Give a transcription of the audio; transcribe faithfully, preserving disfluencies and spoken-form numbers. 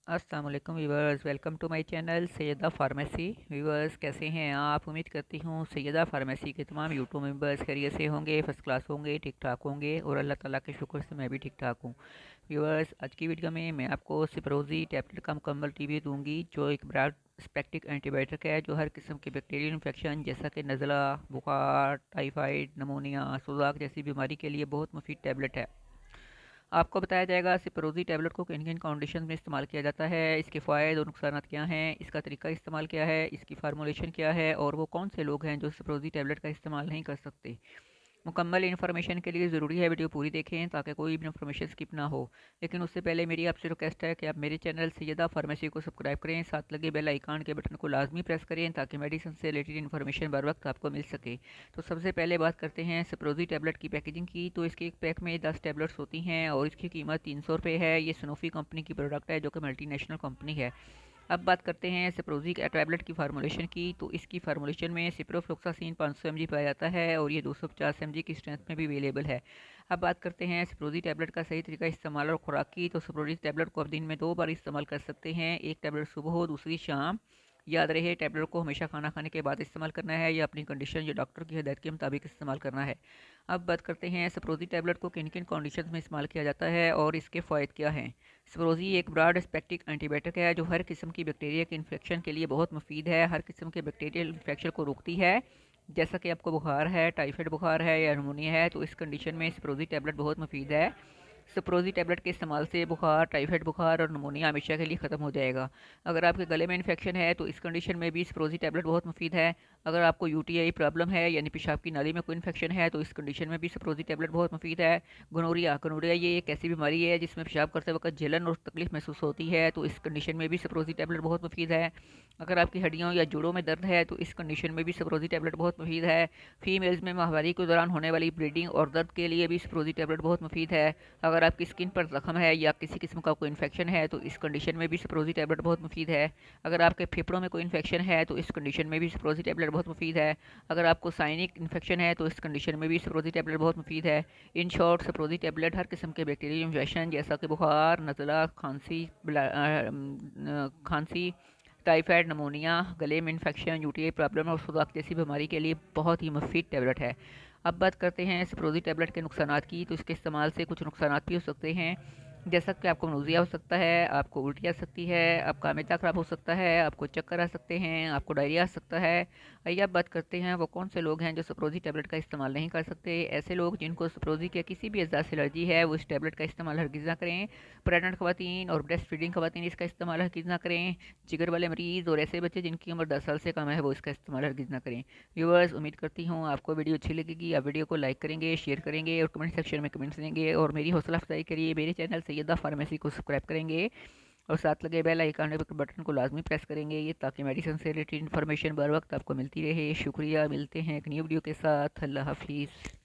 अस्सलाम वालेकुम viewers, welcome to my channel Sayyeda pharmacy. Viewers, कैसे हैं आप? उम्मीद करती हूँ सैयदा फार्मेसी के तमाम यूट्यूब मेंबर्स खैरियत से होंगे, फर्स्ट क्लास होंगे, ठीक ठाक होंगे और अल्लाह ताला के शुक्र से मैं भी ठीक ठाक हूँ। व्यूवर्स, आज की वीडियो में मैं आपको सिप्रोजी टैबलेट का मुकम्मल रिव्यू दूंगी, जो एक ब्रॉड स्पेक्ट्रिक एंटीबायोटिक है जो हर किस्म के बैक्टीरियल इन्फेक्शन जैसा कि नज़ला, बुखार, टाइफाइड, नमोनिया, सुजाक जैसी बीमारी के लिए बहुत मुफीद टैबलेट है। आपको बताया जाएगा सिप्रोजी टैबलेट को किन किन कंडीशन में इस्तेमाल किया जाता है, इसके फ़ायदे और नुकसान क्या हैं, इसका तरीका इस्तेमाल क्या है, इसकी फार्मूलेशन क्या है और वो कौन से लोग हैं जो सिप्रोजी टैबलेट का इस्तेमाल नहीं कर सकते। मुकम्मल इन्फॉर्मेशन के लिए ज़रूरी है वीडियो पूरी देखें ताकि कोई भी इन्फॉर्मेशन स्किप ना हो। लेकिन उससे पहले मेरी आपसे रिक्वेस्ट है कि आप मेरे चैनल सैयदा फार्मेसी को सब्सक्राइब करें, साथ लगे बेल आइकन के बटन को लाजमी प्रेस करें ताकि मेडिसिन से रिलेटेड इन्फॉर्मेशन बर वक्त आपको मिल सके। तो सबसे पहले बात करते हैं सिप्रोजी टैबलेट की पैकेजिंग की। तो इसके एक पैक में दस टैबलेट्स होती हैं और इसकी कीमत तीन सौ रुपये है। ये सनोफी कंपनी की प्रोडक्ट है जो कि मल्टीनेशनल कंपनी है। अब बात करते हैं सिप्रोजी टैबलेट की फार्मूलेशन की। तो इसकी फार्मूलेशन में सिप्रोफ्लोक्सासिन पाँच सौ एम जी पाया जाता है और ये दो सौ पचास एम जी की स्ट्रेंथ में भी अवेलेबल है। अब बात करते हैं सिप्रोजी टैबलेट का सही तरीका इस्तेमाल और खुराक की। तो सिप्रोजी टैबलेट को आप दिन में दो बार इस्तेमाल कर सकते हैं, एक टैबलेट सुबह हो, दूसरी शाम। याद रहे टैबलेट को हमेशा खाना खाने के बाद इस्तेमाल करना है या अपनी कंडीशन या डॉक्टर की हिदायत के मुताबिक इस्तेमाल करना है। अब बात करते हैं सिप्रोजी टैबलेट को किन किन कंडीशन में इस्तेमाल किया जाता है और इसके फ़ायदे क्या हैं। सिप्रोजी एक ब्रॉड स्पेक्ट्रिक एंटीबायोटिक है जो हर किस्म की बैक्टीरिया के इन्फेक्शन के लिए बहुत मुफीद है। हर किस्म के बैक्टीरियल इन्फेक्शन को रोकती है। जैसा कि आपको बुखार है, टाइफाइड बुखार है या नमूनिया है, तो इस कंडीशन में सिप्रोजी टैबलेट बहुत मुफीद है। सिप्रोजी टैबलेट के इस्तेमाल से बुखार, टाइफाइड बुखार और नमूनिया हमेशा के लिए ख़त्म हो जाएगा। अगर आपके गले में इन्फेक्शन है तो इस कंडीशन में भी सिप्रोजी टैबलेट बहुत मुफीद है। अगर आपको यूटीआई प्रॉब्लम है यानी पेशाब की नाली में कोई इन्फेक्शन है तो इस कंडीशन में भी सिप्रोजी टैबलेट बहुत मुफीद है। गोनोरिया गोनोरिया ये एक ऐसी बीमारी है जिसमें पेशाब करते वक्त जलन और तकलीफ महसूस होती है, तो इस कंडीशन में भी सिप्रोजी टैबलेट बहुत मुफीद है। अगर आपकी हड्डियों या जोड़ों में दर्द है तो इस कंडीशन में भी सिप्रोजी टैबलेट बहुत मुफीद है। फीमेल्स में माहवारी के दौरान होने वाली ब्लीडिंग और दर्द के लिए भी सिप्रोजी टैबलेट बहुत मुफीद है। अगर आपकी स्किन पर जख्म है या किसी किस्म का कोई इन्फेक्शन है तो इस कंडीशन में भी सिप्रोजी टैबलेट बहुत मुफीद है। अगर आपके फेफड़ों में कोई इन्फेक्शन है तो इस कंडीशन में भी सिप्रोजी टैबलेट बहुत मुफीद है। अगर आपको साइनिक इन्फेक्शन है तो इस कंडीशन में भी सिप्रोजी टैबलेट बहुत मुफीद है। इन शॉर्ट सिप्रोजी टैबलेट हर किस्म के बैक्टीरियल इन्फेक्शन जैसा कि बुखार, नज़ला, खांसी, खांसी, टाइफाइड, नमोनिया, गले में इन्फेक्शन, यूटीआई प्रॉब्लम और सुगाख जैसी बीमारी के लिए बहुत ही मुफीद टैबलेट है। अब बात करते हैं सिप्रोजी टैबलेट के नुकसानात की। तो इसके इस्तेमाल से कुछ नुकसानात भी हो सकते हैं, जैसा कि आपको नोज़िया हो सकता है, आपको उल्टी आ सकती है, आपका मैदा ख़राब हो सकता है, आपको चक्कर आ सकते हैं, आपको डायरिया आ सकता है। आइए अब बात करते हैं वो कौन से लोग हैं जो सिप्रोजी टैबलेट का इस्तेमाल नहीं कर सकते। ऐसे लोग जिनको सिप्रोजी के किसी भी अज़ा से एलर्जी है वो इस टैबलेट का इस्तेमाल हरगिज़ ना करें। प्रेग्नेंट ख़वातीन और ब्रेस्ट फीडिंग ख़वातीन इसका इस्तेमाल हरगिज़ ना करें। जिगर वाले मरीज़ और ऐसे बच्चे जिनकी उम्र दस साल से कम है वो इसका इस्तेमाल हरगिज़ ना करें। व्यूअर्स, उम्मीद करती हूँ आपको वीडियो अच्छी लगेगी। आप वीडियो को लाइक करेंगे, शेयर करेंगे और कमेंट सेक्शन में कमेंट्स देंगे और मेरी हौसला अफजाई करिए, मेरे चैनल सैयदा फार्मेसी को सब्सक्राइब करेंगे और साथ लगे बेल आइकन बटन को लाजमी प्रेस करेंगे ये ताकि मेडिसिन से रिलेटेड इन्फॉर्मेशन बर वक्त आपको मिलती रहे। शुक्रिया, मिलते हैं एक न्यू वीडियो के साथ। अल्लाह हाफिज़।